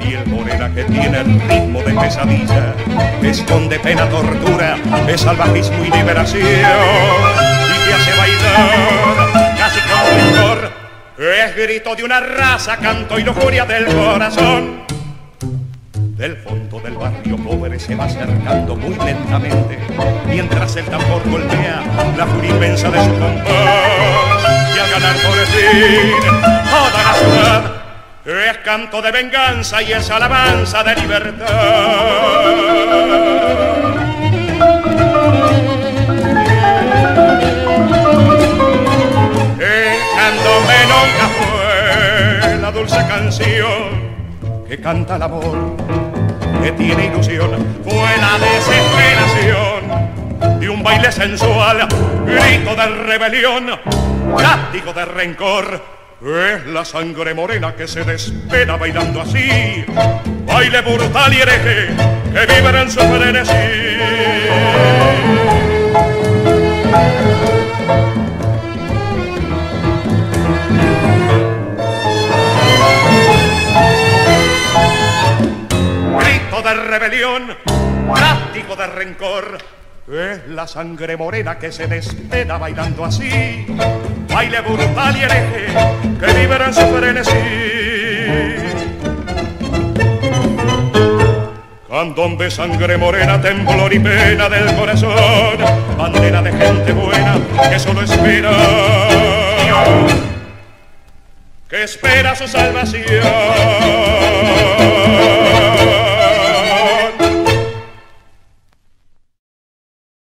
piel morena que tiene el ritmo de pesadilla, esconde pena, tortura, es salvajismo y liberación, y te hace bailar casi con rencor. Es grito de una raza, canto y lujuria del corazón. Del fondo del barrio pobre se va acercando muy lentamente, mientras el tambor golpea la furia inmensa de su compás. Y al ganar por fin toda la ciudad, es canto de venganza y es alabanza de libertad. El candombe nunca fue la dulce canción que canta el amor, que tiene ilusión, fue la desesperación de un baile sensual, grito de rebelión, látigo de rencor. Es la sangre morena que se despeda bailando así, baile brutal y hereje que vibra en su frenesí. Grito de rebelión, látigo de rencor. Es la sangre morena que se despeda bailando así, baile brutal y hereje que vibra en su frenesí. Candombe, sangre morena, temblor y pena del corazón, bandera de gente buena que solo espera, que espera su salvación.